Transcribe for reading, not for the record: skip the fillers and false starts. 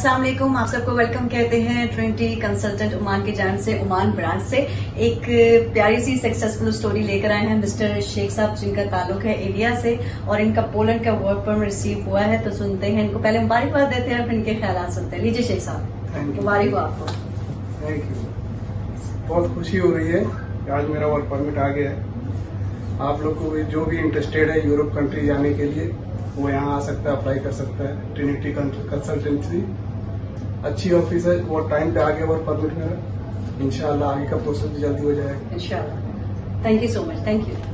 अस्सलाम वालेकुम, आप सबको वेलकम कहते हैं ट्रिनिटी कंसल्टेंट ओमान की जान से, ओमान ब्रांच से। एक प्यारी सी सक्सेसफुल स्टोरी लेकर आए हैं मिस्टर शेख साहब, जिनका ताल्लुक है इंडिया से और इनका पोलैंड का वर्क परमिट रिसीव हुआ है। तो सुनते हैं इनको, पहले मुबारकबाद देते हैं फिर इनके ख्याल सुनते हैं। लीजिए शेख साहब, मुबारक हो आपको। Thank you. बहुत खुशी हो रही है कि आज मेरा वर्क परमिट आ गया है। आप लोग को जो भी इंटरेस्टेड है यूरोप कंट्री जाने के लिए, वो यहाँ आ सकता है, अप्लाई कर सकता है। ट्रिनिटी कंसल्टेंसी अच्छी ऑफिस है, वो टाइम पे आ गया वर्क परमिट मेरा। इंशाल्लाह आगे का प्रोसेस जल्दी हो जाएगा। इंशाल्लाह। Thank you so much, thank you.